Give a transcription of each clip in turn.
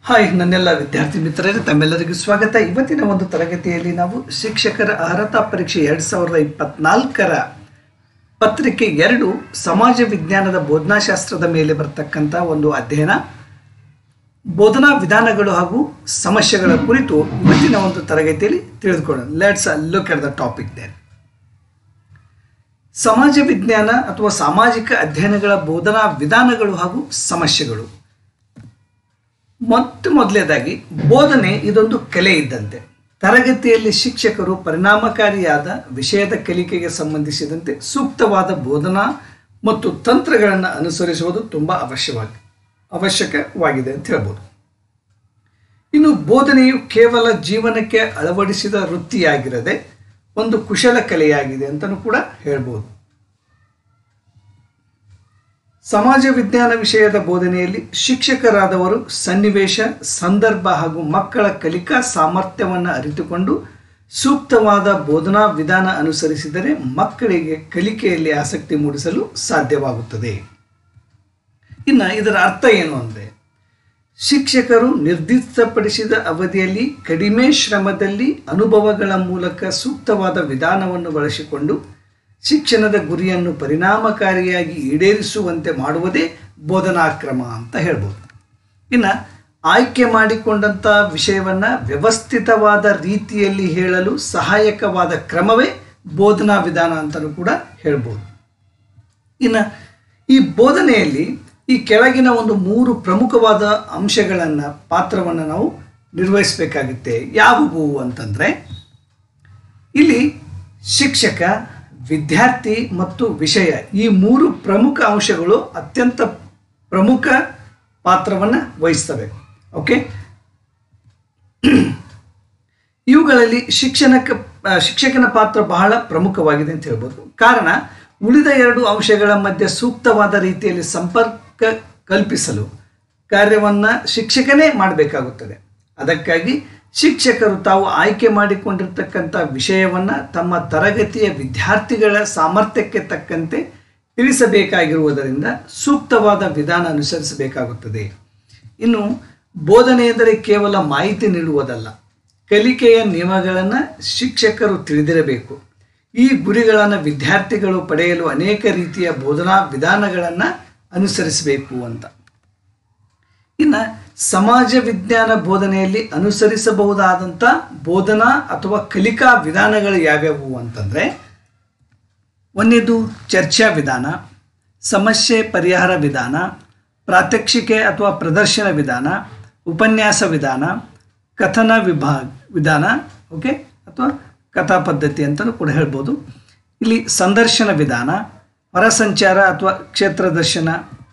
Hi ನನ್ನೆಲ್ಲ ವಿದ್ಯಾರ್ಥಿ ಮಿತ್ರರೇ, ತಮ್ಮೆಲ್ಲರಿಗೂ ಸ್ವಾಗತ. ಇವತ್ತಿನ ಒಂದು ತರಗತಿಯಲ್ಲಿ ನಾವು ಶಿಕ್ಷಕರ ಅರ್ಹತಾ ಪರೀಕ್ಷೆ 2024ರ ಪತ್ರಿಕೆ 2 ಸಮಾಜ ವಿಜ್ಞಾನದ ಬೋಧನಾಶಾಸ್ತ್ರದ ಮೇಲೆ ಬರ್ತಕ್ಕಂಥ ಒಂದು ಅಧ್ಯಯನ, ಬೋಧನಾ ವಿಧಾನಗಳು ಹಾಗೂ ಸಮಸ್ಯೆಗಳ ಕುರಿತು ಇವತ್ತಿನ ಒಂದು ತರಗತಿಯಲ್ಲಿ ತಿಳಿದುಕೊಳ್ಳೋಣ. Let's look at the topic there. ಸಮಾಜ ವಿಜ್ಞಾನ ಅಥವಾ ಸಾಮಾಜಿಕ ಅಧ್ಯಯನಗಳ ಬೋಧನಾ ವಿಧಾನಗಳು ಹಾಗೂ ಸಮಸ್ಯೆಗಳು. ಮೊದಲನೇದಾಗಿ, ಬೋಧನೆ ಇದೊಂದು ಕಲೆ ಇದ್ದಂತೆ. ತರಗತಿಯಲ್ಲಿ ಶಿಕ್ಷಕರು ಪರಿಣಾಮಕಾರಿಯಾದ ವಿಷಯದ ಕಲಿಕೆಗೆ ಸಂಬಂಧಿಸಿದಂತೆ ಸೂಕ್ತವಾದ ಬೋಧನಾ ಮತ್ತು ತಂತ್ರಗಳನ್ನು ಅನುಸರಿಸುವುದು ತುಂಬ ಅವಶ್ಯಕವಾಗಿದೆ ಅಂತ ಹೇಳ್ಬೋದು. ಇನ್ನು ಬೋಧನೆಯು ಕೇವಲ ಜೀವನಕ್ಕೆ ಅಳವಡಿಸಿದ ವೃತ್ತಿಯಾಗಿರದೆ ಒಂದು ಕುಶಲ ಕಲೆಯಾಗಿದೆ ಅಂತಲೂ ಕೂಡ ಹೇಳ್ಬೋದು. ಸಮಾಜ ವಿಜ್ಞಾನ ವಿಷಯದ ಬೋಧನೆಯಲ್ಲಿ ಶಿಕ್ಷಕರಾದವರು ಸನ್ನಿವೇಶ, ಸಂದರ್ಭ ಹಾಗೂ ಮಕ್ಕಳ ಕಲಿಕಾ ಸಾಮರ್ಥ್ಯವನ್ನು ಅರಿತುಕೊಂಡು ಸೂಕ್ತವಾದ ಬೋಧನಾ ವಿಧಾನ ಅನುಸರಿಸಿದರೆ ಮಕ್ಕಳಿಗೆ ಕಲಿಕೆಯಲ್ಲಿ ಆಸಕ್ತಿ ಮೂಡಿಸಲು ಸಾಧ್ಯವಾಗುತ್ತದೆ. ಇನ್ನು ಇದರ ಅರ್ಥ ಏನು ಅಂದರೆ, ಶಿಕ್ಷಕರು ನಿರ್ದಿಷ್ಟಪಡಿಸಿದ ಅವಧಿಯಲ್ಲಿ ಕಡಿಮೆ ಶ್ರಮದಲ್ಲಿ ಅನುಭವಗಳ ಮೂಲಕ ಸೂಕ್ತವಾದ ವಿಧಾನವನ್ನು ಬಳಸಿಕೊಂಡು ಶಿಕ್ಷಣದ ಗುರಿಯನ್ನು ಪರಿಣಾಮಕಾರಿಯಾಗಿ ಈಡೇರಿಸುವಂತೆ ಮಾಡುವುದೇ ಬೋಧನಾ ಕ್ರಮ ಅಂತ ಹೇಳ್ಬೋದು. ಇನ್ನು ಆಯ್ಕೆ ಮಾಡಿಕೊಂಡಂಥ ವಿಷಯವನ್ನು ವ್ಯವಸ್ಥಿತವಾದ ರೀತಿಯಲ್ಲಿ ಹೇಳಲು ಸಹಾಯಕವಾದ ಕ್ರಮವೇ ಬೋಧನಾ ವಿಧಾನ ಅಂತಲೂ ಕೂಡ ಹೇಳ್ಬೋದು. ಇನ್ನು ಈ ಬೋಧನೆಯಲ್ಲಿ ಈ ಕೆಳಗಿನ ಒಂದು 3 ಪ್ರಮುಖವಾದ ಪಾತ್ರವನ್ನು ನಾವು ನಿರ್ವಹಿಸಬೇಕಾಗುತ್ತೆ. ಯಾವುವು ಅಂತಂದರೆ, ಇಲ್ಲಿ ಶಿಕ್ಷಕ, ವಿದ್ಯಾರ್ಥಿ ಮತ್ತು ವಿಷಯ, ಈ 3 ಪ್ರಮುಖ ಅಂಶಗಳು ಅತ್ಯಂತ ಪ್ರಮುಖ ಪಾತ್ರವನ್ನು ವಹಿಸ್ತವೆ. ಓಕೆ, ಇವುಗಳಲ್ಲಿ ಶಿಕ್ಷಕನ ಪಾತ್ರ ಬಹಳ ಪ್ರಮುಖವಾಗಿದೆ ಅಂತ ಹೇಳ್ಬೋದು. ಕಾರಣ, ಉಳಿದ 2 ಅಂಶಗಳ ಮಧ್ಯೆ ಸೂಕ್ತವಾದ ರೀತಿಯಲ್ಲಿ ಸಂಪರ್ಕ ಕಲ್ಪಿಸಲು ಕಾರ್ಯವನ್ನು ಶಿಕ್ಷಕನೇ ಮಾಡಬೇಕಾಗುತ್ತದೆ. ಅದಕ್ಕಾಗಿ ಶಿಕ್ಷಕರು ತಾವು ಆಯ್ಕೆ ಮಾಡಿಕೊಂಡಿರ್ತಕ್ಕಂಥ ವಿಷಯವನ್ನು ತಮ್ಮ ತರಗತಿಯ ವಿದ್ಯಾರ್ಥಿಗಳ ಸಾಮರ್ಥ್ಯಕ್ಕೆ ತಕ್ಕಂತೆ ತಿಳಿಸಬೇಕಾಗಿರುವುದರಿಂದ ಸೂಕ್ತವಾದ ವಿಧಾನ ಅನುಸರಿಸಬೇಕಾಗುತ್ತದೆ. ಇನ್ನು ಬೋಧನೆ ಎಂದರೆ ಕೇವಲ ಮಾಹಿತಿ ನೀಡುವುದಲ್ಲ, ಕಲಿಕೆಯ ನಿಯಮಗಳನ್ನು ಶಿಕ್ಷಕರು ತಿಳಿದಿರಬೇಕು. ಈ ಗುರಿಗಳನ್ನು ವಿದ್ಯಾರ್ಥಿಗಳು ಪಡೆಯಲು ಅನೇಕ ರೀತಿಯ ಬೋಧನಾ ವಿಧಾನಗಳನ್ನು ಅನುಸರಿಸಬೇಕು ಅಂತ. ಇನ್ನು ಸಮಾಜ ವಿಜ್ಞಾನ ಬೋಧನೆಯಲ್ಲಿ ಅನುಸರಿಸಬಹುದಾದಂಥ ಬೋಧನಾ ಅಥವಾ ಕಲಿಕಾ ವಿಧಾನಗಳು ಯಾವ್ಯಾವು ಅಂತಂದರೆ, ಒಂದನೇದು ಚರ್ಚಾ ವಿಧಾನ, ಸಮಸ್ಯೆ ಪರಿಹಾರ ವಿಧಾನ, ಪ್ರಾತ್ಯಕ್ಷಿಕೆ ಅಥವಾ ಪ್ರದರ್ಶನ ವಿಧಾನ, ಉಪನ್ಯಾಸ ವಿಧಾನ, ಕಥನ ವಿಧಾನ, ಓಕೆ, ಅಥವಾ ಕಥಾ ಪದ್ಧತಿ ಅಂತಲೂ ಕೂಡ ಹೇಳ್ಬೋದು. ಇಲ್ಲಿ ಸಂದರ್ಶನ ವಿಧಾನ, ಹೊರಸಂಚಾರ ಅಥವಾ ಕ್ಷೇತ್ರದರ್ಶನ,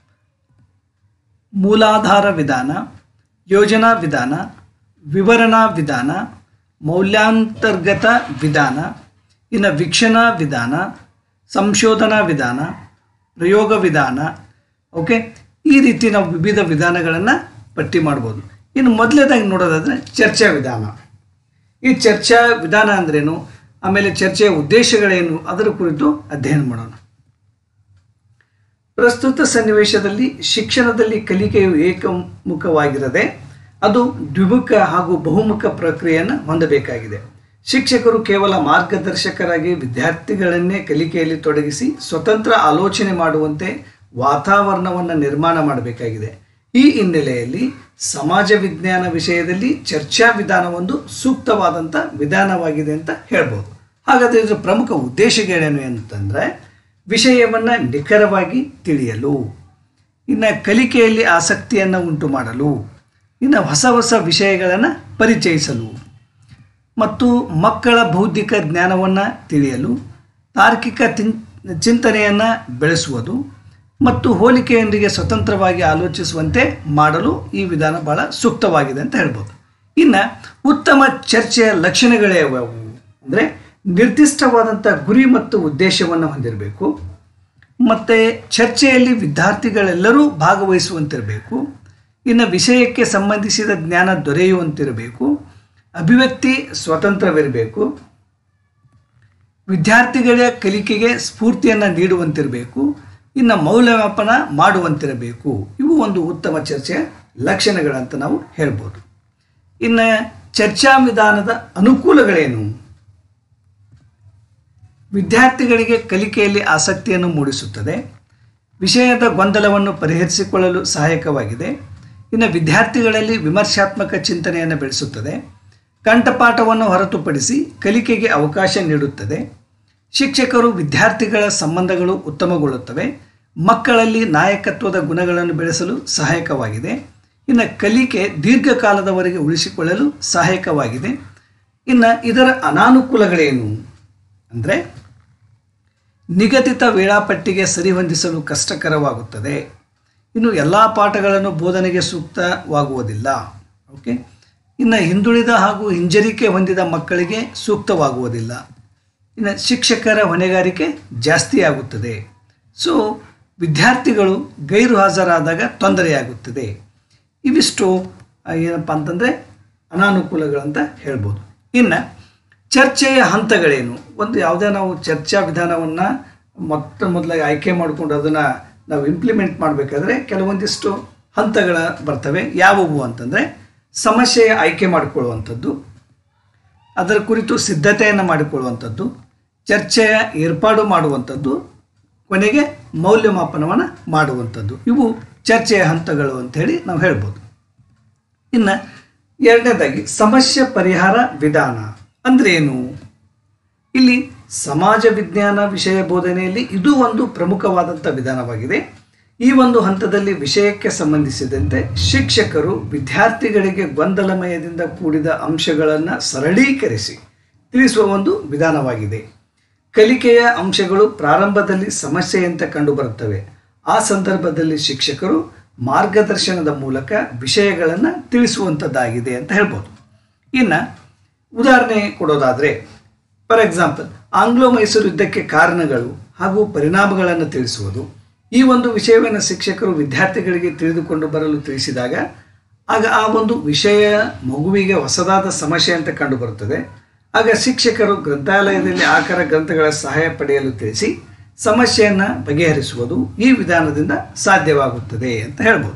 ಮೂಲಾಧಾರ ವಿಧಾನ, ಯೋಜನಾ ವಿಧಾನ, ವಿವರಣಾ ವಿಧಾನ, ಮೌಲ್ಯಾಂತರ್ಗತ ವಿಧಾನ, ಇನ್ನು ವೀಕ್ಷಣಾ ವಿಧಾನ, ಸಂಶೋಧನಾ ವಿಧಾನ, ಪ್ರಯೋಗ ವಿಧಾನ. ಓಕೆ, ಈ ರೀತಿ ನಾವು ವಿವಿಧ ವಿಧಾನಗಳನ್ನು ಪಟ್ಟಿ ಮಾಡ್ಬೋದು. ಇನ್ನು ಮೊದಲನೇದಾಗಿ ನೋಡೋದಾದರೆ ಚರ್ಚಾ ವಿಧಾನ. ಈ ಚರ್ಚಾ ವಿಧಾನ ಅಂದ್ರೇನು, ಆಮೇಲೆ ಚರ್ಚೆಯ ಉದ್ದೇಶಗಳೇನು, ಅದರ ಕುರಿತು ಅಧ್ಯಯನ ಮಾಡೋಣ. ಪ್ರಸ್ತುತ ಸನ್ನಿವೇಶದಲ್ಲಿ ಶಿಕ್ಷಣದಲ್ಲಿ ಕಲಿಕೆಯು ಏಕಮುಖವಾಗಿರದೆ ಅದು ದ್ವಿಮುಖ ಹಾಗೂ ಬಹುಮುಖ ಪ್ರಕ್ರಿಯೆಯನ್ನು ಹೊಂದಬೇಕಾಗಿದೆ. ಶಿಕ್ಷಕರು ಕೇವಲ ಮಾರ್ಗದರ್ಶಕರಾಗಿ ವಿದ್ಯಾರ್ಥಿಗಳನ್ನೇ ಕಲಿಕೆಯಲ್ಲಿ ತೊಡಗಿಸಿ ಸ್ವತಂತ್ರ ಆಲೋಚನೆ ಮಾಡುವಂತೆ ವಾತಾವರಣವನ್ನು ನಿರ್ಮಾಣ ಮಾಡಬೇಕಾಗಿದೆ. ಈ ಹಿನ್ನೆಲೆಯಲ್ಲಿ ಸಮಾಜ ವಿಜ್ಞಾನ ವಿಷಯದಲ್ಲಿ ಚರ್ಚಾ ವಿಧಾನ ಒಂದು ಸೂಕ್ತವಾದಂಥ ವಿಧಾನವಾಗಿದೆ ಅಂತ ಹೇಳ್ಬೋದು. ಹಾಗಾದರೆ ಇದರ ಪ್ರಮುಖ ಉದ್ದೇಶಗಳೇನು ಅಂತಂದರೆ, ವಿಷಯವನ್ನು ನಿಖರವಾಗಿ ತಿಳಿಯಲು, ಇನ್ನು ಕಲಿಕೆಯಲ್ಲಿ ಆಸಕ್ತಿಯನ್ನು ಉಂಟು ಮಾಡಲು, ಇನ್ನು ಹೊಸ ಹೊಸ ವಿಷಯಗಳನ್ನು ಪರಿಚಯಿಸಲು ಮತ್ತು ಮಕ್ಕಳ ಬೌದ್ಧಿಕ ಜ್ಞಾನವನ್ನು ತಿಳಿಯಲು, ತಾರ್ಕಿಕ ಚಿಂತನೆಯನ್ನು ಬೆಳೆಸುವುದು ಮತ್ತು ಹೋಲಿಕೆಯೊಂದಿಗೆ ಸ್ವತಂತ್ರವಾಗಿ ಆಲೋಚಿಸುವಂತೆ ಮಾಡಲು ಈ ವಿಧಾನ ಬಹಳ ಸೂಕ್ತವಾಗಿದೆ ಅಂತ ಹೇಳ್ಬೋದು. ಇನ್ನು ಉತ್ತಮ ಚರ್ಚೆಯ ಲಕ್ಷಣಗಳೇ ಯಾವುವು ಅಂದರೆ, ನಿರ್ದಿಷ್ಟವಾದಂಥ ಗುರಿ ಮತ್ತು ಉದ್ದೇಶವನ್ನು ಹೊಂದಿರಬೇಕು, ಮತ್ತು ಚರ್ಚೆಯಲ್ಲಿ ವಿದ್ಯಾರ್ಥಿಗಳೆಲ್ಲರೂ ಭಾಗವಹಿಸುವಂತಿರಬೇಕು, ಇನ್ನು ವಿಷಯಕ್ಕೆ ಸಂಬಂಧಿಸಿದ ಜ್ಞಾನ ದೊರೆಯುವಂತಿರಬೇಕು, ಅಭಿವ್ಯಕ್ತಿ ಸ್ವತಂತ್ರವಿರಬೇಕು, ವಿದ್ಯಾರ್ಥಿಗಳ ಕಲಿಕೆಗೆ ಸ್ಫೂರ್ತಿಯನ್ನು ನೀಡುವಂತಿರಬೇಕು, ಇನ್ನು ಮೌಲ್ಯಮಾಪನ ಮಾಡುವಂತಿರಬೇಕು. ಇವು ಒಂದು ಉತ್ತಮ ಚರ್ಚೆಯ ಲಕ್ಷಣಗಳಂತ ನಾವು ಹೇಳ್ಬೋದು. ಇನ್ನು ಚರ್ಚಾ ವಿಧಾನದ ಅನುಕೂಲಗಳೇನು? ವಿದ್ಯಾರ್ಥಿಗಳಿಗೆ ಕಲಿಕೆಯಲ್ಲಿ ಆಸಕ್ತಿಯನ್ನು ಮೂಡಿಸುತ್ತದೆ, ವಿಷಯದ ಗೊಂದಲವನ್ನು ಪರಿಹರಿಸಿಕೊಳ್ಳಲು ಸಹಾಯಕವಾಗಿದೆ, ಇನ್ನು ವಿದ್ಯಾರ್ಥಿಗಳಲ್ಲಿ ವಿಮರ್ಶಾತ್ಮಕ ಚಿಂತನೆಯನ್ನು ಬೆಳೆಸುತ್ತದೆ, ಕಂಠಪಾಠವನ್ನು ಹೊರತುಪಡಿಸಿ ಕಲಿಕೆಗೆ ಅವಕಾಶ ನೀಡುತ್ತದೆ, ಶಿಕ್ಷಕರು ವಿದ್ಯಾರ್ಥಿಗಳ ಸಂಬಂಧಗಳು ಉತ್ತಮಗೊಳ್ಳುತ್ತವೆ, ಮಕ್ಕಳಲ್ಲಿ ನಾಯಕತ್ವದ ಗುಣಗಳನ್ನು ಬೆಳೆಸಲು ಸಹಾಯಕವಾಗಿದೆ, ಇನ್ನು ಕಲಿಕೆ ದೀರ್ಘಕಾಲದವರೆಗೆ ಉಳಿಸಿಕೊಳ್ಳಲು ಸಹಾಯಕವಾಗಿದೆ. ಇನ್ನು ಇದರ ಅನಾನುಕೂಲಗಳೇನು ಅಂದರೆ ನಿಗದಿತ ವೇಳಾಪಟ್ಟಿಗೆ ಸರಿಹೊಂದಿಸಲು ಕಷ್ಟಕರವಾಗುತ್ತದೆ, ಇನ್ನು ಎಲ್ಲ ಪಾಠಗಳನ್ನು ಬೋಧನೆಗೆ ಸೂಕ್ತವಾಗುವುದಿಲ್ಲ. ಓಕೆ, ಇನ್ನು ಹಿಂದುಳಿದ ಹಾಗೂ ಹಿಂಜರಿಕೆ ಹೊಂದಿದ ಮಕ್ಕಳಿಗೆ ಸೂಕ್ತವಾಗುವುದಿಲ್ಲ, ಇನ್ನು ಶಿಕ್ಷಕರ ಹೊಣೆಗಾರಿಕೆ ಜಾಸ್ತಿ ಆಗುತ್ತದೆ. ಸೊ ವಿದ್ಯಾರ್ಥಿಗಳು ಗೈರು ಹಾಜರಾದಾಗ ತೊಂದರೆಯಾಗುತ್ತದೆ. ಇವಿಷ್ಟು ಏನಪ್ಪ ಅಂತಂದರೆ ಅನಾನುಕೂಲಗಳಂತ ಹೇಳ್ಬೋದು. ಇನ್ನು ಚರ್ಚೆಯ ಹಂತಗಳೇನು? ಒಂದು ಯಾವುದೇ ನಾವು ಚರ್ಚಾ ವಿಧಾನವನ್ನು ಮೊದಲಾಗಿ ಆಯ್ಕೆ ಮಾಡಿಕೊಂಡು ಅದನ್ನು ನಾವು ಇಂಪ್ಲಿಮೆಂಟ್ ಮಾಡಬೇಕಾದ್ರೆ ಕೆಲವೊಂದಿಷ್ಟು ಹಂತಗಳ ಬರ್ತವೆ. ಯಾವುವು ಅಂತಂದರೆ ಸಮಸ್ಯೆಯ ಆಯ್ಕೆ ಮಾಡಿಕೊಳ್ಳುವಂಥದ್ದು, ಅದರ ಕುರಿತು ಸಿದ್ಧತೆಯನ್ನು ಮಾಡಿಕೊಳ್ಳುವಂಥದ್ದು, ಚರ್ಚೆಯ ಏರ್ಪಾಡು ಮಾಡುವಂಥದ್ದು, ಕೊನೆಗೆ ಮೌಲ್ಯಮಾಪನವನ್ನು ಮಾಡುವಂಥದ್ದು. ಇವು ಚರ್ಚೆಯ ಹಂತಗಳು ಅಂಥೇಳಿ ನಾವು ಹೇಳ್ಬೋದು. ಇನ್ನು ಎರಡನೇದಾಗಿ ಸಮಸ್ಯೆ ಪರಿಹಾರ ವಿಧಾನ ಅಂದರೆ ಏನು? ಇಲ್ಲಿ ಸಮಾಜ ವಿಜ್ಞಾನ ವಿಷಯ ಬೋಧನೆಯಲ್ಲಿ ಇದು ಒಂದು ಪ್ರಮುಖವಾದಂಥ ವಿಧಾನವಾಗಿದೆ. ಈ ಒಂದು ಹಂತದಲ್ಲಿ ವಿಷಯಕ್ಕೆ ಸಂಬಂಧಿಸಿದಂತೆ ಶಿಕ್ಷಕರು ವಿದ್ಯಾರ್ಥಿಗಳಿಗೆ ಗೊಂದಲಮಯದಿಂದ ಕೂಡಿದ ಅಂಶಗಳನ್ನು ಸರಳೀಕರಿಸಿ ತಿಳಿಸುವ ಒಂದು ವಿಧಾನವಾಗಿದೆ. ಕಲಿಕೆಯ ಅಂಶಗಳು ಪ್ರಾರಂಭದಲ್ಲಿ ಸಮಸ್ಯೆಯಂತೆ ಕಂಡುಬರುತ್ತವೆ. ಆ ಸಂದರ್ಭದಲ್ಲಿ ಶಿಕ್ಷಕರು ಮಾರ್ಗದರ್ಶನದ ಮೂಲಕ ವಿಷಯಗಳನ್ನು ತಿಳಿಸುವಂಥದ್ದಾಗಿದೆ ಅಂತ ಹೇಳ್ಬೋದು. ಇನ್ನು ಉದಾಹರಣೆ ಕೊಡೋದಾದರೆ, ಫಾರ್ ಎಕ್ಸಾಂಪಲ್, ಆಂಗ್ಲೋ ಮೈಸೂರು ಯುದ್ಧಕ್ಕೆ ಕಾರಣಗಳು ಹಾಗೂ ಪರಿಣಾಮಗಳನ್ನು ತಿಳಿಸುವುದು. ಈ ಒಂದು ವಿಷಯವನ್ನು ಶಿಕ್ಷಕರು ವಿದ್ಯಾರ್ಥಿಗಳಿಗೆ ತಿಳಿದುಕೊಂಡು ಬರಲು ತಿಳಿಸಿದಾಗ ಆಗ ಆ ಒಂದು ವಿಷಯ ಮಗುವಿಗೆ ಹೊಸದಾದ ಸಮಸ್ಯೆ ಅಂತ ಕಂಡುಬರುತ್ತದೆ. ಆಗ ಶಿಕ್ಷಕರು ಗ್ರಂಥಾಲಯದಲ್ಲಿ ಆಕರ ಗ್ರಂಥಗಳ ಸಹಾಯ ಪಡೆಯಲು ತಿಳಿಸಿ ಸಮಸ್ಯೆಯನ್ನು ಬಗೆಹರಿಸುವುದು ಈ ವಿಧಾನದಿಂದ ಸಾಧ್ಯವಾಗುತ್ತದೆ ಅಂತ ಹೇಳ್ಬೋದು.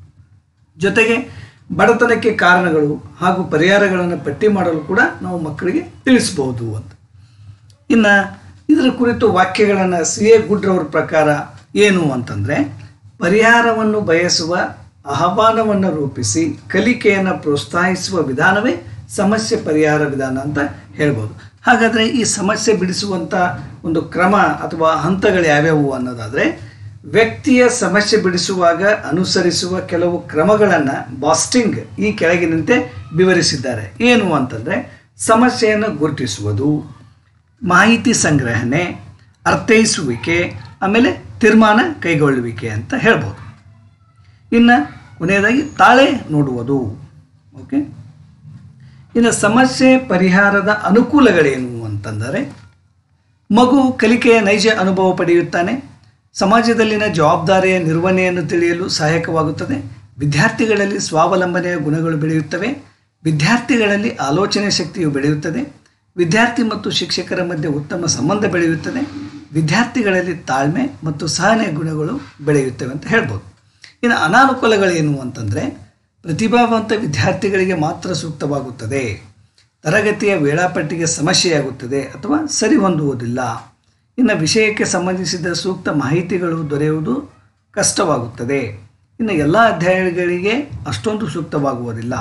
ಜೊತೆಗೆ ಬಡತನಕ್ಕೆ ಕಾರಣಗಳು ಹಾಗೂ ಪರಿಹಾರಗಳನ್ನು ಪಟ್ಟಿ ಮಾಡಲು ಕೂಡ ನಾವು ಮಕ್ಕಳಿಗೆ ತಿಳಿಸ್ಬೋದು ಅಂತ. ಇನ್ನು ಇದರ ಕುರಿತು ವಾಕ್ಯಗಳನ್ನು ಸಿ.ಎ. ಗುಡ್ರವ್ರ ಪ್ರಕಾರ ಏನು ಅಂತಂದರೆ, ಪರಿಹಾರವನ್ನು ಬಯಸುವ ಆಹ್ವಾನವನ್ನು ರೂಪಿಸಿ ಕಲಿಕೆಯನ್ನು ಪ್ರೋತ್ಸಾಹಿಸುವ ವಿಧಾನವೇ ಸಮಸ್ಯೆ ಪರಿಹಾರ ವಿಧಾನ ಅಂತ ಹೇಳ್ಬೋದು. ಹಾಗಾದರೆ ಈ ಸಮಸ್ಯೆ ಬಿಡಿಸುವಂಥ ಒಂದು ಕ್ರಮ ಅಥವಾ ಹಂತಗಳು ಯಾವ್ಯಾವು ಅನ್ನೋದಾದರೆ, ವ್ಯಕ್ತಿಯ ಸಮಸ್ಯೆ ಬಿಡಿಸುವಾಗ ಅನುಸರಿಸುವ ಕೆಲವು ಕ್ರಮಗಳನ್ನು ಬಾಸ್ಟಿಂಗ್ ಈ ಕೆಳಗಿನಂತೆ ವಿವರಿಸಿದ್ದಾರೆ. ಏನು ಅಂತಂದರೆ, ಸಮಸ್ಯೆಯನ್ನು ಗುರುತಿಸುವುದು, ಮಾಹಿತಿ ಸಂಗ್ರಹಣೆ, ಅರ್ಥೈಸುವಿಕೆ, ಆಮೇಲೆ ತೀರ್ಮಾನ ಕೈಗೊಳ್ಳುವಿಕೆ ಅಂತ ಹೇಳ್ಬೋದು. ಇನ್ನು ಕೊನೆಯದಾಗಿ ತಾಳೆ ನೋಡುವುದು. ಓಕೆ, ಇನ್ನು ಸಮಸ್ಯೆ ಪರಿಹಾರದ ಅನುಕೂಲಗಳೇನು ಅಂತಂದರೆ, ಮಗು ಕಲಿಕೆಯ ನೈಜ ಅನುಭವ ಪಡೆಯುತ್ತಾನೆ, ಸಮಾಜದಲ್ಲಿನ ಜವಾಬ್ದಾರಿಯ ನಿರ್ವಹಣೆಯನ್ನು ತಿಳಿಯಲು ಸಹಾಯಕವಾಗುತ್ತದೆ, ವಿದ್ಯಾರ್ಥಿಗಳಲ್ಲಿ ಸ್ವಾವಲಂಬನೆಯ ಗುಣಗಳು ಬೆಳೆಯುತ್ತವೆ, ವಿದ್ಯಾರ್ಥಿಗಳಲ್ಲಿ ಆಲೋಚನೆ ಶಕ್ತಿಯು ಬೆಳೆಯುತ್ತದೆ, ವಿದ್ಯಾರ್ಥಿ ಮತ್ತು ಶಿಕ್ಷಕರ ಮಧ್ಯೆ ಉತ್ತಮ ಸಂಬಂಧ ಬೆಳೆಯುತ್ತದೆ, ವಿದ್ಯಾರ್ಥಿಗಳಲ್ಲಿ ತಾಳ್ಮೆ ಮತ್ತು ಸಹನೆ ಗುಣಗಳು ಬೆಳೆಯುತ್ತವೆ ಅಂತ ಹೇಳ್ಬೋದು. ಇನ್ನು ಅನಾನುಕೂಲಗಳೇನು ಅಂತಂದರೆ, ಪ್ರತಿಭಾವಂತ ವಿದ್ಯಾರ್ಥಿಗಳಿಗೆ ಮಾತ್ರ ಸೂಕ್ತವಾಗುತ್ತದೆ, ತರಗತಿಯ ವೇಳಾಪಟ್ಟಿಗೆ ಸಮಸ್ಯೆಯಾಗುತ್ತದೆ ಅಥವಾ ಸರಿ ಹೊಂದುವುದಿಲ್ಲ, ಇನ್ನು ವಿಷಯಕ್ಕೆ ಸಂಬಂಧಿಸಿದ ಸೂಕ್ತ ಮಾಹಿತಿಗಳು ದೊರೆಯುವುದು ಕಷ್ಟವಾಗುತ್ತದೆ, ಇನ್ನು ಎಲ್ಲ ಅಧ್ಯಾಯಗಳಿಗೆ ಅಷ್ಟೊಂದು ಸೂಕ್ತವಾಗುವುದಿಲ್ಲ.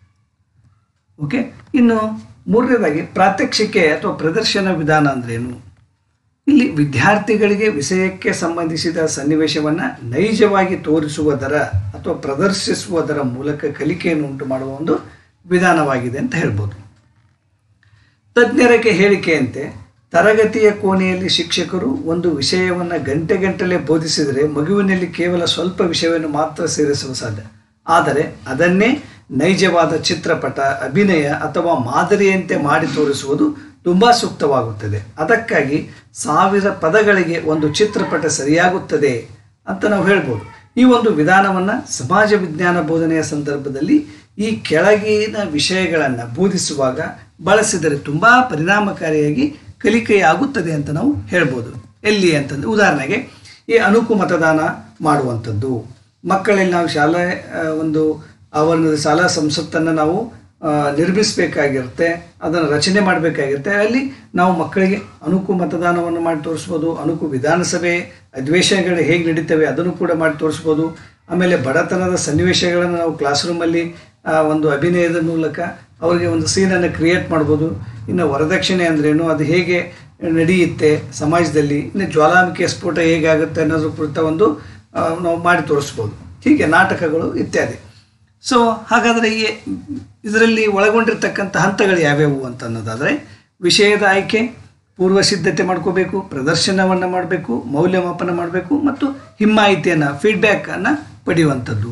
ಓಕೆ, ಇನ್ನು ಮೂರನೇದಾಗಿ ಪ್ರಾತ್ಯಕ್ಷಿಕೆ ಅಥವಾ ಪ್ರದರ್ಶನ ವಿಧಾನ ಅಂದ್ರೇನು? ಇಲ್ಲಿ ವಿದ್ಯಾರ್ಥಿಗಳಿಗೆ ವಿಷಯಕ್ಕೆ ಸಂಬಂಧಿಸಿದ ಸನ್ನಿವೇಶವನ್ನು ನೈಜವಾಗಿ ತೋರಿಸುವುದರ ಅಥವಾ ಪ್ರದರ್ಶಿಸುವುದರ ಮೂಲಕ ಕಲಿಕೆಯನ್ನು ಉಂಟು ಮಾಡುವ ಒಂದು ವಿಧಾನವಾಗಿದೆ ಅಂತ ಹೇಳ್ಬೋದು. ತಜ್ಞರಿಗೆ ಹೇಳಿಕೆಯಂತೆ ತರಗತಿಯ ಕೋಣೆಯಲ್ಲಿ ಶಿಕ್ಷಕರು ಒಂದು ವಿಷಯವನ್ನು ಗಂಟೆಗಟ್ಟಲೆ ಬೋಧಿಸಿದರೆ ಮಗುವಿನಲ್ಲಿ ಕೇವಲ ಸ್ವಲ್ಪ ವಿಷಯವನ್ನು ಮಾತ್ರ ಸೇರಿಸಲು ಸಾಧ್ಯ. ಆದರೆ ಅದನ್ನೇ ನೈಜವಾದ ಚಿತ್ರಪಟ, ಅಭಿನಯ ಅಥವಾ ಮಾದರಿಯಂತೆ ಮಾಡಿ ತೋರಿಸುವುದು ತುಂಬ ಸೂಕ್ತವಾಗುತ್ತದೆ. ಅದಕ್ಕಾಗಿ 1000 ಪದಗಳಿಗೆ ಒಂದು ಚಿತ್ರಪಟ ಸರಿಯಾಗುತ್ತದೆ ಅಂತ ನಾವು ಹೇಳ್ಬೋದು. ಈ ಒಂದು ವಿಧಾನವನ್ನು ಸಮಾಜ ವಿಜ್ಞಾನ ಬೋಧನೆಯ ಸಂದರ್ಭದಲ್ಲಿ ಈ ಕೆಳಗಿನ ವಿಷಯಗಳನ್ನು ಬೋಧಿಸುವಾಗ ಬಳಸಿದರೆ ತುಂಬ ಪರಿಣಾಮಕಾರಿಯಾಗಿ ಕಲಿಕೆಯಾಗುತ್ತದೆ ಅಂತ ನಾವು ಹೇಳ್ಬೋದು. ಎಲ್ಲಿ ಅಂತಂದರೆ, ಉದಾಹರಣೆಗೆ ಈ ಅಣುಕು ಮತದಾನ ಮಾಡುವಂಥದ್ದು, ಮಕ್ಕಳಲ್ಲಿ ನಾವು ಶಾಲೆ ಒಂದು ಆವರಣದ ಶಾಲಾ ಸಂಸತ್ತನ್ನು ನಾವು ನಿರ್ಮಿಸಬೇಕಾಗಿರುತ್ತೆ, ಅದನ್ನು ರಚನೆ ಮಾಡಬೇಕಾಗಿರುತ್ತೆ. ಅಲ್ಲಿ ನಾವು ಮಕ್ಕಳಿಗೆ ಅಣುಕು ಮತದಾನವನ್ನು ಮಾಡಿ ತೋರಿಸ್ಬೋದು, ಅಣುಕು ವಿಧಾನಸಭೆ ಅಧಿವೇಶನಗಳು ಹೇಗೆ ನಡೀತವೆ ಅದನ್ನು ಕೂಡ ಮಾಡಿ ತೋರಿಸ್ಬೋದು. ಆಮೇಲೆ ಬಡತನದ ಸನ್ನಿವೇಶಗಳನ್ನು ನಾವು ಕ್ಲಾಸ್ ರೂಮಲ್ಲಿ ಒಂದು ಅಭಿನಯದ ಮೂಲಕ ಅವರಿಗೆ ಒಂದು ಸೀನನ್ನು ಕ್ರಿಯೇಟ್ ಮಾಡ್ಬೋದು. ಇನ್ನು ವರದಕ್ಷಿಣೆ ಅಂದ್ರೇನು, ಅದು ಹೇಗೆ ನಡೆಯುತ್ತೆ ಸಮಾಜದಲ್ಲಿ, ಇನ್ನು ಜ್ವಾಲಾಮುಖಿಯ ಸ್ಫೋಟ ಹೇಗಾಗುತ್ತೆ ಅನ್ನೋದ್ರ ಕುರಿತ ಒಂದು ನಾವು ಮಾಡಿ ತೋರಿಸ್ಬೋದು. ಹೀಗೆ ನಾಟಕಗಳು ಇತ್ಯಾದಿ. ಸೊ ಹಾಗಾದರೆ ಇದರಲ್ಲಿ ಒಳಗೊಂಡಿರ್ತಕ್ಕಂಥ ಹಂತಗಳು ಯಾವ್ಯಾವು ಅಂತ ಅನ್ನೋದಾದರೆ, ವಿಷಯದ ಆಯ್ಕೆ, ಪೂರ್ವ ಸಿದ್ಧತೆ ಮಾಡ್ಕೋಬೇಕು, ಪ್ರದರ್ಶನವನ್ನು ಮಾಡಬೇಕು, ಮೌಲ್ಯಮಾಪನ ಮಾಡಬೇಕು ಮತ್ತು ಹಿಮ್ಮಾಹಿತಿಯನ್ನು ಫೀಡ್ಬ್ಯಾಕನ್ನು ಪಡೆಯುವಂಥದ್ದು.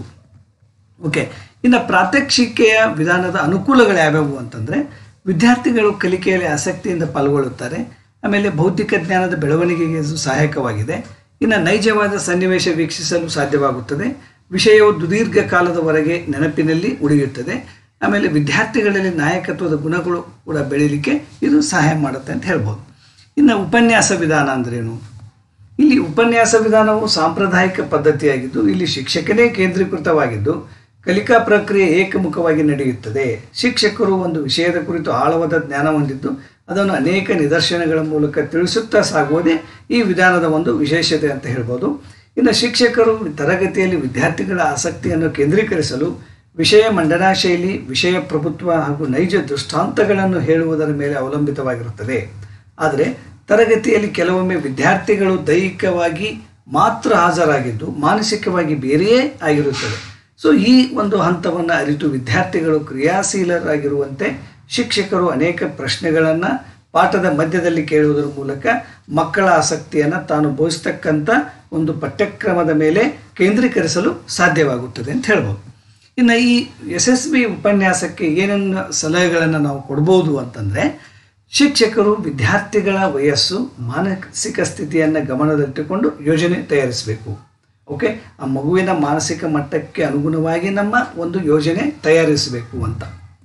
ಓಕೆ, ಇನ್ನು ಪ್ರಾತ್ಯಕ್ಷಿಕೆಯ ವಿಧಾನದ ಅನುಕೂಲಗಳು ಯಾವ್ಯಾವು ಅಂತಂದರೆ, ವಿದ್ಯಾರ್ಥಿಗಳು ಕಲಿಕೆಯಲ್ಲಿ ಆಸಕ್ತಿಯಿಂದ ಪಾಲ್ಗೊಳ್ಳುತ್ತಾರೆ. ಆಮೇಲೆ ಬೌದ್ಧಿಕ ಜ್ಞಾನದ ಬೆಳವಣಿಗೆಗೆ ಸಹಾಯಕವಾಗಿದೆ. ಇನ್ನು ನೈಜವಾದ ಸನ್ನಿವೇಶ ವೀಕ್ಷಿಸಲು ಸಾಧ್ಯವಾಗುತ್ತದೆ. ವಿಷಯವು ಸುದೀರ್ಘ ಕಾಲದವರೆಗೆ ನೆನಪಿನಲ್ಲಿ ಉಳಿಯುತ್ತದೆ. ಆಮೇಲೆ ವಿದ್ಯಾರ್ಥಿಗಳಲ್ಲಿ ನಾಯಕತ್ವದ ಗುಣಗಳು ಕೂಡ ಬೆಳೀಲಿಕ್ಕೆ ಇದು ಸಹಾಯ ಮಾಡುತ್ತೆ ಅಂತ ಹೇಳ್ಬೋದು. ಇನ್ನು ಉಪನ್ಯಾಸ ವಿಧಾನ ಅಂದ್ರೇನು? ಇಲ್ಲಿ ಉಪನ್ಯಾಸ ವಿಧಾನವು ಸಾಂಪ್ರದಾಯಿಕ ಪದ್ಧತಿಯಾಗಿದ್ದು, ಇಲ್ಲಿ ಶಿಕ್ಷಕನೇ ಕೇಂದ್ರೀಕೃತವಾಗಿದ್ದು ಕಲಿಕಾ ಪ್ರಕ್ರಿಯೆ ಏಕಮುಖವಾಗಿ ನಡೆಯುತ್ತದೆ. ಶಿಕ್ಷಕರು ಒಂದು ವಿಷಯದ ಕುರಿತು ಆಳವಾದ ಜ್ಞಾನ ಹೊಂದಿದ್ದು ಅದನ್ನು ಅನೇಕ ನಿದರ್ಶನಗಳ ಮೂಲಕ ತಿಳಿಸುತ್ತಾ ಸಾಗುವುದೇ ಈ ವಿಧಾನದ ಒಂದು ವಿಶೇಷತೆ ಅಂತ ಹೇಳ್ಬೋದು. ಇನ್ನು ಶಿಕ್ಷಕರು ತರಗತಿಯಲ್ಲಿ ವಿದ್ಯಾರ್ಥಿಗಳ ಆಸಕ್ತಿಯನ್ನು ಕೇಂದ್ರೀಕರಿಸಲು ವಿಷಯ ಮಂಡನಾ ಶೈಲಿ, ವಿಷಯ ಪ್ರಭುತ್ವ ಹಾಗೂ ನೈಜ ದೃಷ್ಟಾಂತಗಳನ್ನು ಹೇಳುವುದರ ಮೇಲೆ ಅವಲಂಬಿತವಾಗಿರುತ್ತದೆ. ಆದರೆ ತರಗತಿಯಲ್ಲಿ ಕೆಲವೊಮ್ಮೆ ವಿದ್ಯಾರ್ಥಿಗಳು ದೈಹಿಕವಾಗಿ ಮಾತ್ರ ಹಾಜರಾಗಿದ್ದು ಮಾನಸಿಕವಾಗಿ ಬೇರೆಯೇ ಆಗಿರುತ್ತದೆ. ಸೊ ಈ ಒಂದು ಹಂತವನ್ನು ಅರಿತು ವಿದ್ಯಾರ್ಥಿಗಳು ಕ್ರಿಯಾಶೀಲರಾಗಿರುವಂತೆ ಶಿಕ್ಷಕರು ಅನೇಕ ಪ್ರಶ್ನೆಗಳನ್ನು ಪಾಠದ ಮಧ್ಯದಲ್ಲಿ ಕೇಳುವುದರ ಮೂಲಕ ಮಕ್ಕಳ ಆಸಕ್ತಿಯನ್ನು ತಾನು ಬೋಧಿಸ್ತಕ್ಕಂಥ ಒಂದು ಪಠ್ಯಕ್ರಮದ ಮೇಲೆ ಕೇಂದ್ರೀಕರಿಸಲು ಸಾಧ್ಯವಾಗುತ್ತದೆ ಅಂತ ಹೇಳ್ಬೋದು. ಇನ್ನು ಈ ಯಶಸ್ವಿ ಉಪನ್ಯಾಸಕ್ಕೆ ಏನೇನು ಸಲಹೆಗಳನ್ನು ನಾವು ಕೊಡ್ಬೋದು ಅಂತಂದರೆ, ಶಿಕ್ಷಕರು ವಿದ್ಯಾರ್ಥಿಗಳ ವಯಸ್ಸು, ಮಾನಸಿಕ ಸ್ಥಿತಿಯನ್ನು ಗಮನದಲ್ಲಿಟ್ಟುಕೊಂಡು ಯೋಜನೆ ತಯಾರಿಸಬೇಕು. ಓಕೆ, ಆ ಮಗುವಿನ ಮಾನಸಿಕ ಮಟ್ಟಕ್ಕೆ ಅನುಗುಣವಾಗಿ ನಮ್ಮ ಒಂದು ಯೋಜನೆ ತಯಾರಿಸಬೇಕು ಅಂತ.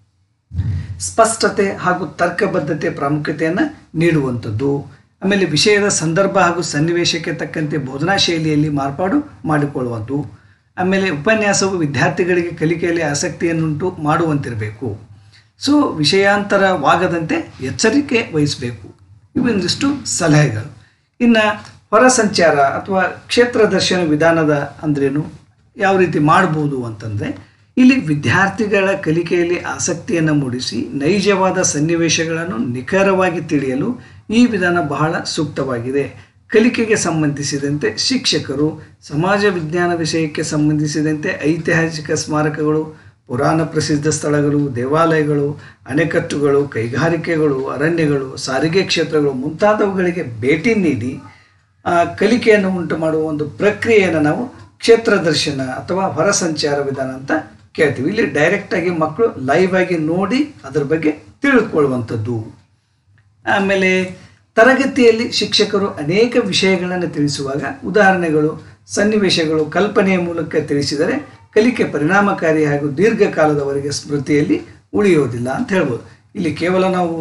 ಸ್ಪಷ್ಟತೆ ಹಾಗೂ ತರ್ಕಬದ್ಧತೆ ಪ್ರಾಮುಖ್ಯತೆಯನ್ನು ನೀಡುವಂಥದ್ದು. ಆಮೇಲೆ ವಿಷಯದ ಸಂದರ್ಭ ಹಾಗೂ ಸನ್ನಿವೇಶಕ್ಕೆ ತಕ್ಕಂತೆ ಬೋಧನಾ ಶೈಲಿಯಲ್ಲಿ ಮಾರ್ಪಾಡು ಮಾಡಿಕೊಳ್ಳುವುದು. ಆಮೇಲೆ ಉಪನ್ಯಾಸವು ವಿದ್ಯಾರ್ಥಿಗಳಿಗೆ ಕಲಿಕೆಯಲ್ಲಿ ಆಸಕ್ತಿಯನ್ನುಂಟು ಮಾಡುವಂತಿರಬೇಕು. ಸೊ ವಿಷಯಾಂತರವಾಗದಂತೆ ಎಚ್ಚರಿಕೆ ವಹಿಸಬೇಕು. ಇವಂದಿಷ್ಟು ಸಲಹೆಗಳು. ಇನ್ನು ಹೊರಸಂಚಾರ ಅಥವಾ ಕ್ಷೇತ್ರ ದರ್ಶನ ವಿಧಾನದ ಅಂದ್ರೇನು, ಯಾವ ರೀತಿ ಮಾಡ್ಬೋದು ಅಂತಂದರೆ, ಇಲ್ಲಿ ವಿದ್ಯಾರ್ಥಿಗಳ ಕಲಿಕೆಯಲ್ಲಿ ಆಸಕ್ತಿಯನ್ನು ಮೂಡಿಸಿ ನೈಜವಾದ ಸನ್ನಿವೇಶಗಳನ್ನು ನಿಖರವಾಗಿ ತಿಳಿಯಲು ಈ ವಿಧಾನ ಬಹಳ ಸೂಕ್ತವಾಗಿದೆ. ಕಲಿಕೆಗೆ ಸಂಬಂಧಿಸಿದಂತೆ ಶಿಕ್ಷಕರು ಸಮಾಜ ವಿಜ್ಞಾನ ವಿಷಯಕ್ಕೆ ಸಂಬಂಧಿಸಿದಂತೆ ಐತಿಹಾಸಿಕ ಸ್ಮಾರಕಗಳು, ಪುರಾಣ ಪ್ರಸಿದ್ಧ ಸ್ಥಳಗಳು, ದೇವಾಲಯಗಳು, ಅಣೆಕಟ್ಟುಗಳು, ಕೈಗಾರಿಕೆಗಳು, ಅರಣ್ಯಗಳು, ಸಾರಿಗೆ ಕ್ಷೇತ್ರಗಳು ಮುಂತಾದವುಗಳಿಗೆ ಭೇಟಿ ನೀಡಿ ಕಲಿಕೆಯನ್ನು ಉಂಟು ಮಾಡುವ ಒಂದು ಪ್ರಕ್ರಿಯೆಯನ್ನು ನಾವು ಕ್ಷೇತ್ರ ದರ್ಶನ ಅಥವಾ ಹೊರಸಂಚಾರ ವಿಧಾನ ಅಂತ ಕೇಳ್ತೀವಿ. ಇಲ್ಲಿ ಡೈರೆಕ್ಟಾಗಿ ಮಕ್ಕಳು ಲೈವ್ ಆಗಿ ನೋಡಿ ಅದರ ಬಗ್ಗೆ ತಿಳ್ಕೊಳ್ಳುವಂಥದ್ದು. ಆಮೇಲೆ ತರಗತಿಯಲ್ಲಿ ಶಿಕ್ಷಕರು ಅನೇಕ ವಿಷಯಗಳನ್ನು ತಿಳಿಸುವಾಗ ಉದಾಹರಣೆಗಳು, ಸನ್ನಿವೇಶಗಳು, ಕಲ್ಪನೆಯ ಮೂಲಕ ತಿಳಿಸಿದರೆ ಕಲಿಕೆ ಪರಿಣಾಮಕಾರಿ ಹಾಗೂ ದೀರ್ಘಕಾಲದವರೆಗೆ ಸ್ಮೃತಿಯಲ್ಲಿ ಉಳಿಯೋದಿಲ್ಲ ಅಂತ ಹೇಳ್ಬೋದು. ಇಲ್ಲಿ ಕೇವಲ ನಾವು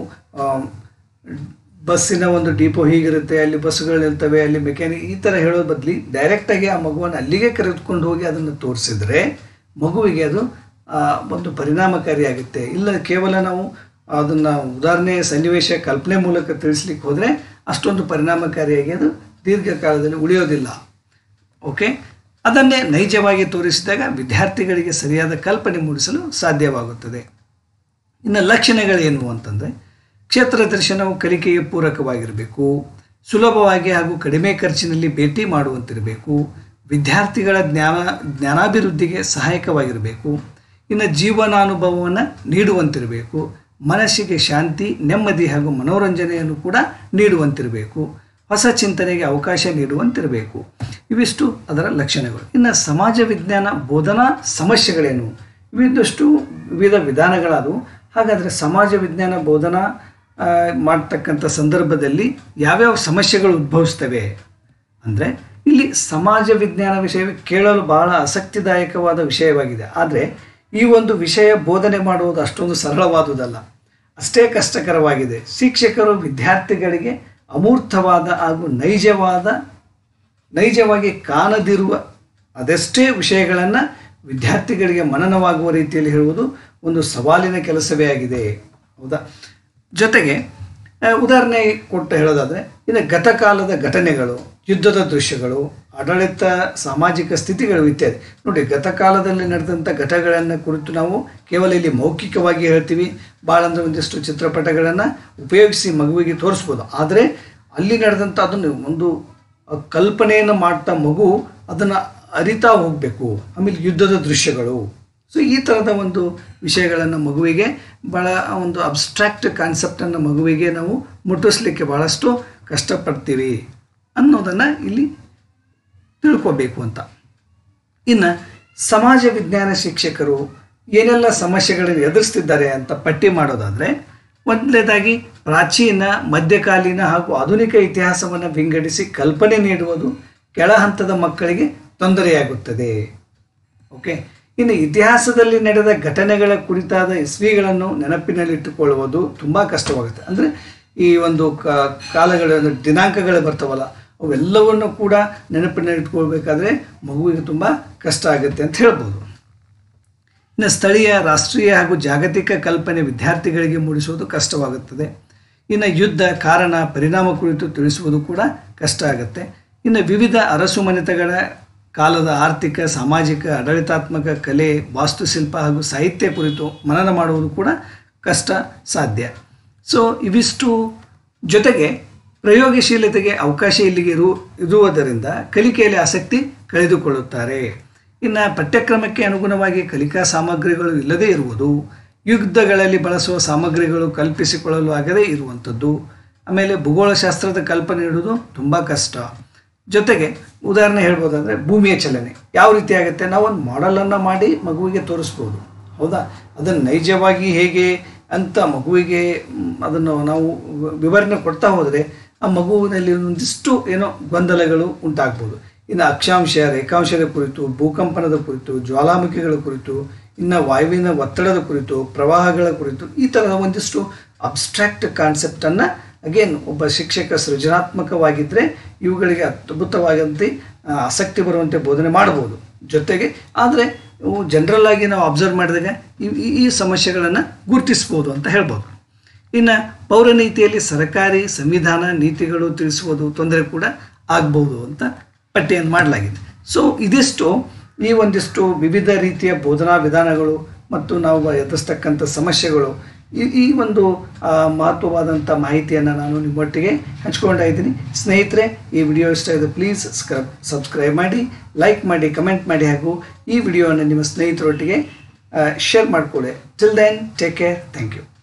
ಬಸ್ಸಿನ ಒಂದು ಡಿಪೋ ಹೀಗಿರುತ್ತೆ, ಅಲ್ಲಿ ಬಸ್ಸುಗಳಿರ್ತವೆ, ಅಲ್ಲಿ ಮೆಕ್ಯಾನಿಕ್ ಈ ಥರ ಹೇಳೋದು ಬದಲಿ ಡೈರೆಕ್ಟಾಗಿ ಆ ಮಗುವನ್ನು ಅಲ್ಲಿಗೆ ಕರೆದುಕೊಂಡು ಹೋಗಿ ಅದನ್ನು ತೋರಿಸಿದ್ರೆ ಮಗುವಿಗೆ ಅದು ಒಂದು ಪರಿಣಾಮಕಾರಿಯಾಗುತ್ತೆ. ಇಲ್ಲ ಕೇವಲ ನಾವು ಅದನ್ನು ಉದಾಹರಣೆ, ಸನ್ನಿವೇಶ, ಕಲ್ಪನೆ ಮೂಲಕ ತಿಳಿಸ್ಲಿಕ್ಕೆ ಹೋದರೆ ಅಷ್ಟೊಂದು ಪರಿಣಾಮಕಾರಿಯಾಗಿ ಅದು ದೀರ್ಘಕಾಲದಲ್ಲಿ ಉಳಿಯೋದಿಲ್ಲ. ಓಕೆ, ಅದನ್ನೇ ನೈಜವಾಗಿ ತೋರಿಸಿದಾಗ ವಿದ್ಯಾರ್ಥಿಗಳಿಗೆ ಸರಿಯಾದ ಕಲ್ಪನೆ ಮೂಡಿಸಲು ಸಾಧ್ಯವಾಗುತ್ತದೆ. ಇನ್ನು ಲಕ್ಷಣಗಳೇನು ಅಂತಂದರೆ, ಕ್ಷೇತ್ರ ದರ್ಶನವು ಕಲಿಕೆಗೆ ಪೂರಕವಾಗಿರಬೇಕು, ಸುಲಭವಾಗಿ ಹಾಗೂ ಕಡಿಮೆ ಖರ್ಚಿನಲ್ಲಿ ಭೇಟಿ ಮಾಡುವಂತಿರಬೇಕು, ವಿದ್ಯಾರ್ಥಿಗಳ ಜ್ಞಾನಾಭಿವೃದ್ಧಿಗೆ ಸಹಾಯಕವಾಗಿರಬೇಕು, ಇನ್ನು ಜೀವನಾನುಭವವನ್ನು ನೀಡುವಂತಿರಬೇಕು, ಮನಸ್ಸಿಗೆ ಶಾಂತಿ, ನೆಮ್ಮದಿ ಹಾಗೂ ಮನೋರಂಜನೆಯನ್ನು ಕೂಡ ನೀಡುವಂತಿರಬೇಕು, ಹೊಸ ಚಿಂತನೆಗೆ ಅವಕಾಶ ನೀಡುವಂತಿರಬೇಕು. ಇವಿಷ್ಟು ಅದರ ಲಕ್ಷಣಗಳು. ಇನ್ನು ಸಮಾಜ ವಿಜ್ಞಾನ ಬೋಧನಾ ಸಮಸ್ಯೆಗಳೇನು? ಇವಿದಷ್ಟು ವಿವಿಧ ವಿಧಾನಗಳಾದವು. ಹಾಗಾದರೆ ಸಮಾಜ ವಿಜ್ಞಾನ ಬೋಧನಾ ಮಾಡ್ತಕ್ಕಂಥ ಸಂದರ್ಭದಲ್ಲಿ ಯಾವ್ಯಾವ ಸಮಸ್ಯೆಗಳು ಉದ್ಭವಿಸ್ತವೆ ಅಂದರೆ, ಇಲ್ಲಿ ಸಮಾಜ ವಿಜ್ಞಾನ ವಿಷಯ ಕೇಳಲು ಬಹಳ ಆಸಕ್ತಿದಾಯಕವಾದ ವಿಷಯವಾಗಿದೆ. ಆದರೆ ಈ ಒಂದು ವಿಷಯ ಬೋಧನೆ ಮಾಡುವುದು ಅಷ್ಟೊಂದು ಸರಳವಾದುದಲ್ಲ, ಅಷ್ಟೇ ಕಷ್ಟಕರವಾಗಿದೆ. ಶಿಕ್ಷಕರು ವಿದ್ಯಾರ್ಥಿಗಳಿಗೆ ಅಮೂರ್ತವಾದ ಹಾಗೂ ನೈಜವಾಗಿ ಕಾಣದಿರುವ ಅದೆಷ್ಟೇ ವಿಷಯಗಳನ್ನು ವಿದ್ಯಾರ್ಥಿಗಳಿಗೆ ಮನನವಾಗುವ ರೀತಿಯಲ್ಲಿ ಹೇಳುವುದು ಒಂದು ಸವಾಲಿನ ಕೆಲಸವೇ ಆಗಿದೆ. ಹೌದಾ? ಜೊತೆಗೆ ಉದಾಹರಣೆ ಕೊಟ್ಟು ಹೇಳೋದಾದರೆ, ಇನ್ನು ಗತಕಾಲದ ಘಟನೆಗಳು, ಯುದ್ಧದ ದೃಶ್ಯಗಳು, ಆಡಳಿತ, ಸಾಮಾಜಿಕ ಸ್ಥಿತಿಗಳು ಇತ್ಯಾದಿ. ನೋಡಿ, ಗತಕಾಲದಲ್ಲಿ ನಡೆದಂಥ ಘಟನೆಗಳನ್ನು ಕುರಿತು ನಾವು ಕೇವಲ ಇಲ್ಲಿ ಮೌಖಿಕವಾಗಿ ಹೇಳ್ತೀವಿ, ಭಾಳ ಅಂದರೆ ಒಂದಿಷ್ಟು ಚಿತ್ರಪಟಗಳನ್ನು ಉಪಯೋಗಿಸಿ ಮಗುವಿಗೆ ತೋರಿಸ್ಬೋದು. ಆದರೆ ಅಲ್ಲಿ ನಡೆದಂಥ ಅದನ್ನು ಒಂದು ಕಲ್ಪನೆಯನ್ನು ಮಾಡ್ತಾ ಮಗು ಅದನ್ನು ಅರಿತಾ ಹೋಗಬೇಕು. ಆಮೇಲೆ ಯುದ್ಧದ ದೃಶ್ಯಗಳು, ಸೊ ಈ ಥರದ ಒಂದು ವಿಷಯಗಳನ್ನು ಮಗುವಿಗೆ ಭಾಳ ಒಂದು ಅಬ್ಸ್ಟ್ರಾಕ್ಟ್ ಕಾನ್ಸೆಪ್ಟನ್ನು ಮಗುವಿಗೆ ನಾವು ಮುಟ್ಟಿಸ್ಲಿಕ್ಕೆ ಭಾಳಷ್ಟು ಕಷ್ಟಪಡ್ತೀವಿ ಅನ್ನೋದನ್ನು ಇಲ್ಲಿ ತಿಳ್ಕೋಬೇಕು ಅಂತ. ಇನ್ನು ಸಮಾಜ ವಿಜ್ಞಾನ ಶಿಕ್ಷಕರು ಏನೆಲ್ಲ ಸಮಸ್ಯೆಗಳನ್ನು ಎದುರಿಸ್ತಿದ್ದಾರೆ ಅಂತ ಪಟ್ಟಿ ಮಾಡೋದಾದರೆ, ಮೊದಲನೇದಾಗಿ ಪ್ರಾಚೀನ, ಮಧ್ಯಕಾಲೀನ ಹಾಗೂ ಆಧುನಿಕ ಇತಿಹಾಸವನ್ನು ವಿಂಗಡಿಸಿ ಕಲ್ಪನೆ ನೀಡುವುದು ಕೆಳ ಹಂತದ ಮಕ್ಕಳಿಗೆ ತೊಂದರೆಯಾಗುತ್ತದೆ. ಓಕೆ. ಇನ್ನು ಇತಿಹಾಸದಲ್ಲಿ ನಡೆದ ಘಟನೆಗಳ ಕುರಿತಾದ ಇಸ್ವಿಗಳನ್ನು ನೆನಪಿನಲ್ಲಿಟ್ಟುಕೊಳ್ಳುವುದು ತುಂಬ ಕಷ್ಟವಾಗುತ್ತೆ. ಅಂದರೆ ಈ ಒಂದು ಕಾಲಗಳು, ದಿನಾಂಕಗಳು ಬರ್ತಾವಲ್ಲ, ಅವೆಲ್ಲವನ್ನು ಕೂಡ ನೆನಪಿನಲ್ಲಿಟ್ಕೊಳ್ಬೇಕಾದ್ರೆ ಮಗುವಿಗೆ ತುಂಬ ಕಷ್ಟ ಆಗುತ್ತೆ ಅಂತ ಹೇಳ್ಬೋದು. ಇನ್ನು ಸ್ಥಳೀಯ, ರಾಷ್ಟ್ರೀಯ ಹಾಗೂ ಜಾಗತಿಕ ಕಲ್ಪನೆ ವಿದ್ಯಾರ್ಥಿಗಳಿಗೆ ಮೂಡಿಸುವುದು ಕಷ್ಟವಾಗುತ್ತದೆ. ಇನ್ನು ಯುದ್ಧ, ಕಾರಣ, ಪರಿಣಾಮ ಕುರಿತು ತಿಳಿಸುವುದು ಕೂಡ ಕಷ್ಟ ಆಗುತ್ತೆ. ಇನ್ನು ವಿವಿಧ ಅರಸುಮನೆತಗಳ ಕಾಲದ ಆರ್ಥಿಕ, ಸಾಮಾಜಿಕ, ಆಡಳಿತಾತ್ಮಕ, ಕಲೆ, ವಾಸ್ತುಶಿಲ್ಪ ಹಾಗೂ ಸಾಹಿತ್ಯ ಕುರಿತು ಮನನ ಮಾಡುವುದು ಕೂಡ ಕಷ್ಟ ಸಾಧ್ಯ. ಸೊ ಇವಿಷ್ಟು ಜೊತೆಗೆ ಪ್ರಯೋಗಶೀಲತೆಗೆ ಅವಕಾಶ ಇಲ್ಲಿಗೆ ಇರುವುದರಿಂದ ಕಲಿಕೆಯಲ್ಲಿ ಆಸಕ್ತಿ ಕಳೆದುಕೊಳ್ಳುತ್ತಾರೆ. ಇನ್ನು ಪಠ್ಯಕ್ರಮಕ್ಕೆ ಅನುಗುಣವಾಗಿ ಕಲಿಕಾ ಸಾಮಗ್ರಿಗಳು ಇಲ್ಲದೇ ಇರುವುದು, ಯುದ್ಧಗಳಲ್ಲಿ ಬಳಸುವ ಸಾಮಗ್ರಿಗಳು ಕಲ್ಪಿಸಿಕೊಳ್ಳಲು ಆಗದೇ ಇರುವಂಥದ್ದು, ಆಮೇಲೆ ಭೂಗೋಳಶಾಸ್ತ್ರದ ಕಲ್ಪನೆ ನೀಡುವುದು ತುಂಬ ಕಷ್ಟ. ಜೊತೆಗೆ ಉದಾಹರಣೆ ಹೇಳ್ಬೋದಂದರೆ ಭೂಮಿಯ ಚಲನೆ ಯಾವ ರೀತಿ ಆಗುತ್ತೆ, ನಾವು ಒಂದು ಮಾಡೆಲನ್ನು ಮಾಡಿ ಮಗುವಿಗೆ ತೋರಿಸ್ಬೋದು. ಹೌದಾ? ಅದನ್ನು ನೈಜವಾಗಿ ಹೇಗೆ ಅಂತ ಮಗುವಿಗೆ ಅದನ್ನು ನಾವು ವಿವರಣೆ ಕೊಡ್ತಾ ಹೋದರೆ ಆ ಮಗುವಿನಲ್ಲಿ ಒಂದಿಷ್ಟು ಏನೋ ಗೊಂದಲಗಳು ಉಂಟಾಗ್ಬೋದು. ಇನ್ನು ಅಕ್ಷಾಂಶ, ರೇಖಾಂಶದ ಕುರಿತು, ಭೂಕಂಪನದ ಕುರಿತು, ಜ್ವಾಲಾಮುಖಿಗಳ ಕುರಿತು, ಇನ್ನು ವಾಯುವಿನ ಒತ್ತಡದ ಕುರಿತು, ಪ್ರವಾಹಗಳ ಕುರಿತು, ಈ ಥರದ ಒಂದಿಷ್ಟು ಅಬ್ಸ್ಟ್ರಾಕ್ಟ್ ಕಾನ್ಸೆಪ್ಟನ್ನು ಅಗೇನ್ ಒಬ್ಬ ಶಿಕ್ಷಕ ಸೃಜನಾತ್ಮಕವಾಗಿದ್ದರೆ ಇವುಗಳಿಗೆ ಅದ್ಭುತವಾದಂತೆ ಆಸಕ್ತಿ ಬರುವಂತೆ ಬೋಧನೆ ಮಾಡ್ಬೋದು. ಜೊತೆಗೆ ಆದರೆ ಜನರಲ್ ಆಗಿ ನಾವು ಅಬ್ಸರ್ವ್ ಮಾಡಿದಾಗ ಈ ಸಮಸ್ಯೆಗಳನ್ನು ಗುರುತಿಸ್ಬೋದು ಅಂತ ಹೇಳ್ಬೋದು. ಇನ್ನು ಪೌರನೀತಿಯಲ್ಲಿ ಸರ್ಕಾರಿ ಸಂವಿಧಾನ ನೀತಿಗಳು ತಿಳಿಸುವುದು ತೊಂದರೆ ಕೂಡ ಆಗ್ಬೋದು ಅಂತ ಪಟ್ಟಿಯನ್ನು ಮಾಡಲಾಗಿದೆ. ಸೊ ಇದಿಷ್ಟು ಈ ಒಂದಿಷ್ಟು ವಿವಿಧ ರೀತಿಯ ಬೋಧನಾ ವಿಧಾನಗಳು ಮತ್ತು ನಾವು ಎದುರಿಸ್ತಕ್ಕಂಥ ಸಮಸ್ಯೆಗಳು, ಈ ಒಂದು ಮಹತ್ವವಾದಂಥ ಮಾಹಿತಿಯನ್ನು ನಾನು ನಿಮ್ಮೊಟ್ಟಿಗೆ ಹಂಚ್ಕೊಳ್ತಾ ಇದ್ದೀನಿ. ಸ್ನೇಹಿತರೆ, ಈ ವಿಡಿಯೋ ಇಷ್ಟ ಇದೆ ಪ್ಲೀಸ್ ಸಬ್ಸ್ಕ್ರೈಬ್ ಮಾಡಿ, ಲೈಕ್ ಮಾಡಿ, ಕಮೆಂಟ್ ಮಾಡಿ, ಹಾಗೂ ಈ ವಿಡಿಯೋವನ್ನು ನಿಮ್ಮ ಸ್ನೇಹಿತರೊಟ್ಟಿಗೆ ಶೇರ್ ಮಾಡಿಕೊಳ್ಳಿ. Till then, take care, thank you.